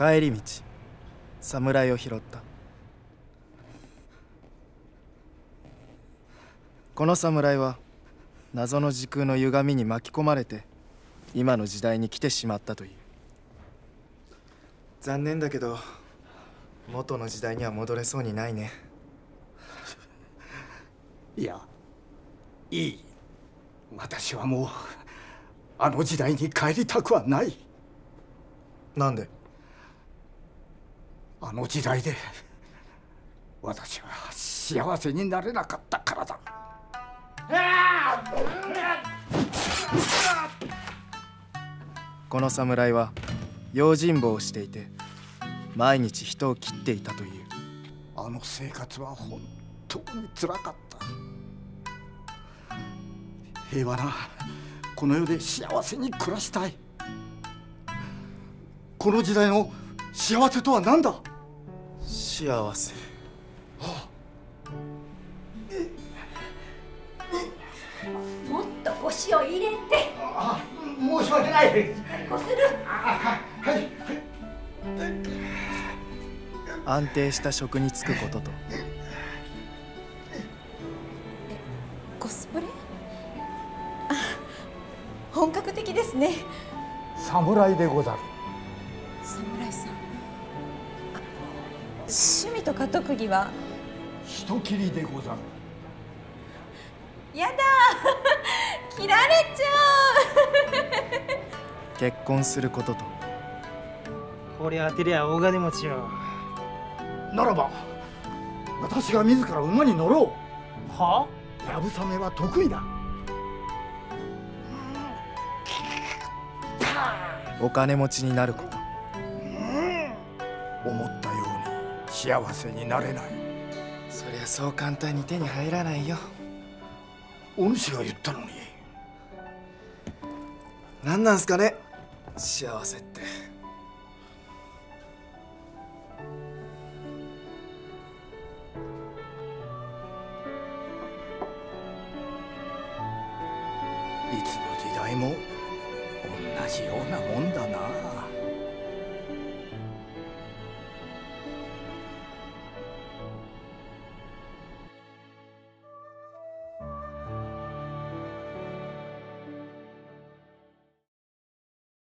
帰り道侍を拾った。この侍は謎の時空の歪みに巻き込まれて今の時代に来てしまったという。残念だけど元の時代には戻れそうにないね。 いや、いい。私はもうあの時代に帰りたくはない。 なんで？ あの時代で私は幸せになれなかったからだ。 この侍は用心棒をしていて毎日人を切っていたという。 あの生活は本当につらかった。平和なこの世で幸せに暮らしたい。この時代の幸せとは何だ？ 幸せ。 もっと腰を入れて。 申し訳ない。 こする。 はい。 安定した職に就くことと。 コスプレ？あ、本格的ですね。 侍でござる。 侍さん。趣味とか特技は？ 人斬りでござる。 やだ切られちゃう結婚することと。 こりゃ当てりゃ大金持ちよ。 ならば私が自ら馬に乗ろう。 はあ？やぶさめは得意だ。 お金持ちになること。 思ったように幸せになれない。 そりゃそう簡単に手に入らないよ。 お主が言ったのに。 何なんすかね幸せって。 いつの時代も同じようなもんだな。